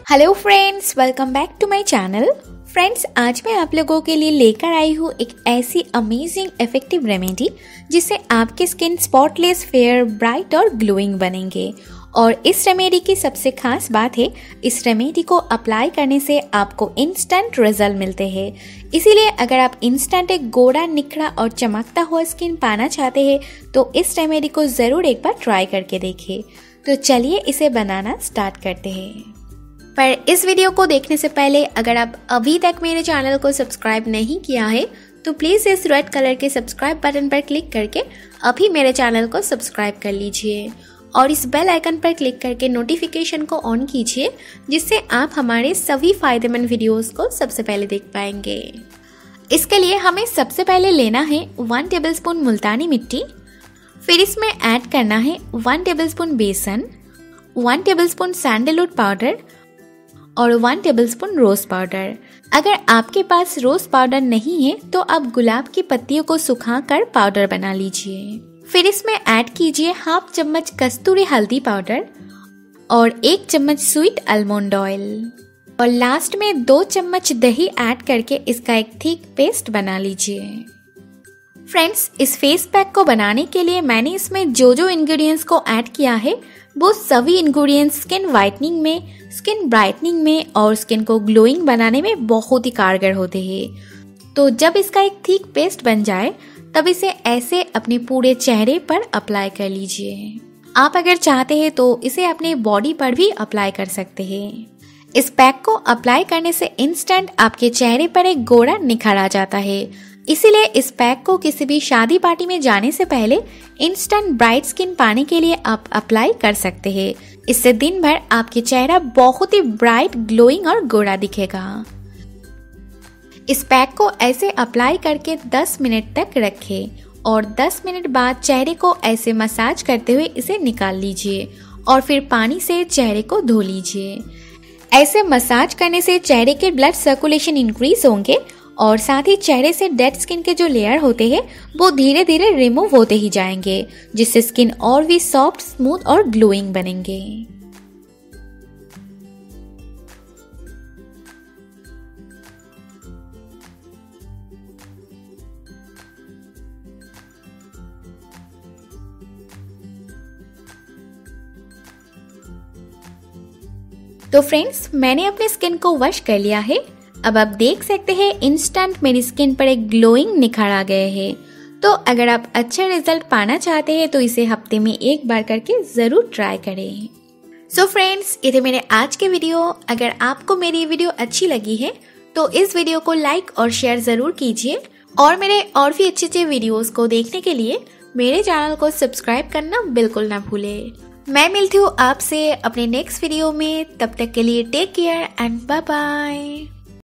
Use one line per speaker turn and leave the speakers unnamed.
Hello friends, welcome back to my channel. Friends, आज मैं आप लोगों के लिए लेकर आई हूँ एक ऐसी अमेजिंग इफेक्टिव रेमेडी जिससे आपके स्किन स्पॉटलेस, फेयर, ब्राइट और ग्लोइंग बनेंगे। और इस रेमेडी की सबसे खास बात है, इस रेमेडी को अप्लाई करने से आपको इंस्टेंट रिजल्ट मिलते हैं। इसीलिए अगर आप इंस्टेंट एक गोरा, निखरा और चमकता हुआ स्किन पाना चाहते हैं तो इस रेमेडी को ज़रूर एक बार ट्राई करके देखें। तो चलिए इसे बनाना स्टार्ट करते हैं। पर इस वीडियो को देखने से पहले अगर आप अभी तक मेरे चैनल को सब्सक्राइब नहीं किया है तो प्लीज़ इस रेड कलर के सब्सक्राइब बटन पर क्लिक करके अभी मेरे चैनल को सब्सक्राइब कर लीजिए और इस बेल आइकन पर क्लिक करके नोटिफिकेशन को ऑन कीजिए, जिससे आप हमारे सभी फायदेमंद वीडियोस को सबसे पहले देख पाएंगे। इसके लिए हमें सबसे पहले लेना है 1 टेबलस्पून मुल्तानी मिट्टी, फिर इसमें ऐड करना है 1 टेबलस्पून बेसन, 1 टेबलस्पून सैंडलवुड पाउडर और 1 टेबलस्पून रोज पाउडर। अगर आपके पास रोज पाउडर नहीं है तो आप गुलाब की पत्तियों को सुखाकर पाउडर बना लीजिए। फिर इसमें ऐड कीजिए हाफ चम्मच कस्तूरी हल्दी पाउडर और 1 चम्मच स्वीट आलमंड ऑयल और लास्ट में 2 चम्मच दही ऐड करके इसका एक थिक पेस्ट बना लीजिए। फ्रेंड्स, इस फेस पैक को बनाने के लिए मैंने इसमें जो इंग्रेडिएंट्स को ऐड किया है वो सभी इंग्रेडिएंट्स स्किन वाइटनिंग में, स्किन ब्राइटनिंग में और स्किन को ग्लोइंग बनाने में बहुत ही कारगर होते हैं। तो जब इसका एक थिक पेस्ट बन जाए तब इसे ऐसे अपने पूरे चेहरे पर अप्लाई कर लीजिए। आप अगर चाहते हैं तो इसे अपने बॉडी पर भी अप्लाई कर सकते हैं। इस पैक को अप्लाई करने से इंस्टेंट आपके चेहरे पर एक गोरा निखर आ जाता है। इसीलिए इस पैक को किसी भी शादी पार्टी में जाने से पहले इंस्टेंट ब्राइट स्किन पाने के लिए आप अप्लाई कर सकते हैं। इससे दिन भर आपके चेहरा बहुत ही ब्राइट, ग्लोइंग और गोरा दिखेगा। इस पैक को ऐसे अप्लाई करके 10 मिनट तक रखें और 10 मिनट बाद चेहरे को ऐसे मसाज करते हुए इसे निकाल लीजिए और फिर पानी से चेहरे को धो लीजिए। ऐसे मसाज करने से चेहरे के ब्लड सर्कुलेशन इंक्रीज होंगे और साथ ही चेहरे से डेड स्किन के जो लेयर होते हैं वो धीरे धीरे रिमूव होते ही जाएंगे, जिससे स्किन और भी सॉफ्ट, स्मूथ और ग्लोइंग बनेंगे। तो फ्रेंड्स, मैंने अपने स्किन को वॉश कर लिया है। अब आप देख सकते हैं इंस्टेंट मेरी स्किन पर एक ग्लोइंग निखार आ गए हैं। तो अगर आप अच्छा रिजल्ट पाना चाहते हैं तो इसे हफ्ते में एक बार करके जरूर ट्राई करें। सो फ्रेंड्स, ये थे मेरे आज के वीडियो। अगर आपको मेरी वीडियो अच्छी लगी है तो इस वीडियो को लाइक और शेयर जरूर कीजिए और मेरे और भी अच्छे वीडियोस को देखने के लिए मेरे चैनल को सब्सक्राइब करना बिल्कुल ना भूलें। मैं मिलती हूँ आपसे अपने नेक्स्ट वीडियो में। तब तक के लिए take care and bye bye.